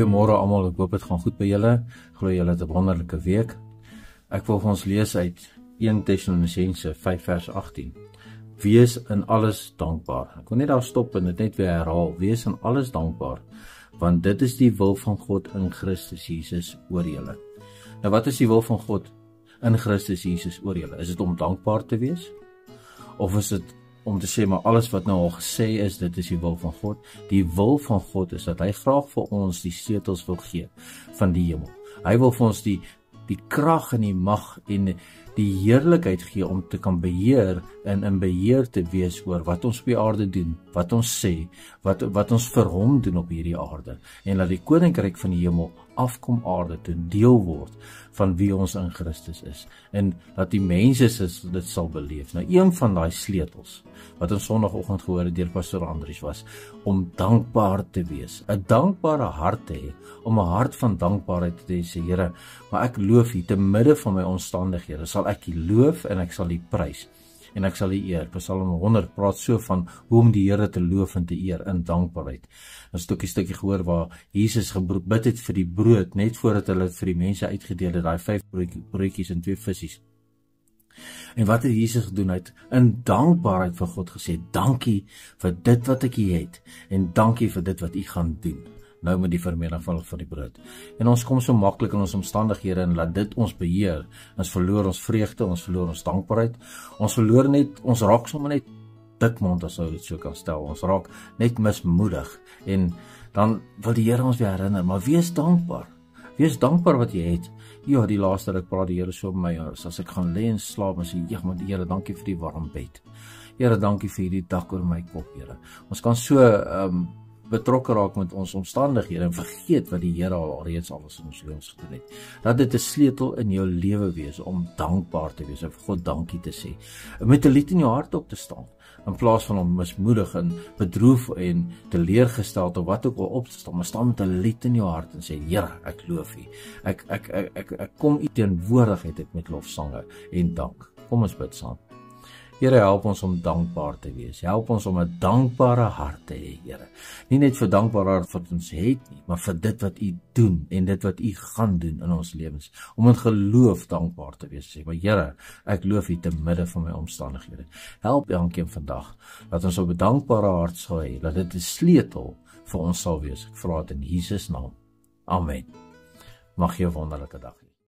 Goeiemôre almal, ek hoop dit gaan goed by julle. Glo julle het 'n wonderlike week. Ek wil vir ons lees uit 1 Tessalonisense 5 vers 18. Wees in alles dankbaar. Ek wil net daar stop en dit net weer herhaal. Wees in alles dankbaar, want dit is die wil van God in Christus Jesus oor julle. Nou wat is die wil van God in Christus Jesus oor julle? Is dit om dankbaar te wees? Of is dit om te sê, maar alles wat nou al gesê is, dit is die wil van God? Die wil van God is dat hy graag vir ons die sleutels wil gee van die hemel. Hy wil vir ons die krag en die mag en die heerlikheid gee om te kan beheer en in beheer te wees oor wat ons op die aarde doen, wat ons sê, wat ons vir hom doen op hierdie aarde, en laat die koninkryk van die hemel afkom aarde toe, deel word van wie ons in Christus is, en dat die mense dit sal beleef. Nou, een van daai sleutels wat ons Sondagoggend gehoor het deur Pastor Andries was om dankbaar te wees, 'n dankbare hart te hê, om 'n hart van dankbaarheid te sê, Here, maar ek loof U te midde van my omstandighede, sal ek U loof en ek sal U prys en ek sal U eer. Psalm 100 praat so van hoe om die Here te loof en te eer in dankbaarheid. 'n stukkie gehoor waar Jesus gebid het vir die brood, net voordat hulle dit vir die mense uitgedeel het, daai 5 broodjies en 2 visse. En wat het Jesus gedoen? Hy het in dankbaarheid vir God gesê, dankie vir dit wat ek hier het, en dankie vir dit wat U gaan doen. Nou met die vermenigvuldiging van die brood. En ons kom so maklik in ons omstandighede en laat dit ons beheer. Ons verloor ons vreugde, ons verloor ons dankbaarheid. Ons verloor net, ons raak sommer net dikmond, as sou dit so kan stel. Ons raak net mismoedig. En dan wil die Here ons weer herinner, maar wees dankbaar. Wees dankbaar wat jy het. Ja, die laaste ek praat die Here so met my, as ek gaan lê en slaap en sê, ja, maar die Here, dankie vir die warm bed. Here, dankie vir hierdie dak oor my kop, Here. Ons kan so betrokke raak met ons omstandighede en vergeet wat die Here al reeds alles in ons lewens gedoen het. Dat dit 'n sleutel in jou lewe wees om dankbaar te wees en vir God dankie te sê. Met 'n lied in jou hart op te staan, in plaas van om mismoedig en bedroef en teleurgesteld of wat ook al op te staan, maar staan met 'n lied in jou hart en sê, Here, ek loof U. Ek kom U teenwoordigheid met lofsange en dank. Kom ons bid saam. Here, help ons om dankbaar te wees. Help ons om 'n dankbare hart te hê, Here. Nie net vir dankbare hart wat ons het nie, maar vir dit wat U doen en dit wat U gaan doen in ons lewens. Om in geloof dankbaar te wees. Sê, maar Here, ek loof U te midde van my omstandighede. Help elkeen vandag dat ons op 'n dankbare hart sal hê, dat dit 'n sleutel vir ons sal wees. Ek vra dit in Jesus naam. Amen. Mag jy 'n wonderlike dag hê.